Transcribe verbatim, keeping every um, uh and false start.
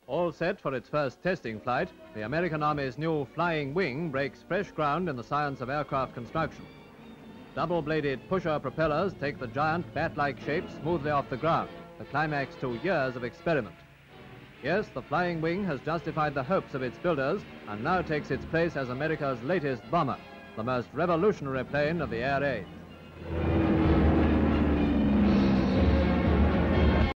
All set for its first testing flight, the American Army's new flying wing breaks fresh ground in the science of aircraft construction. Double-bladed pusher propellers take the giant bat-like shape smoothly off the ground, the climax to years of experiment. Yes, the flying wing has justified the hopes of its builders and now takes its place as America's latest bomber, the most revolutionary plane of the air age.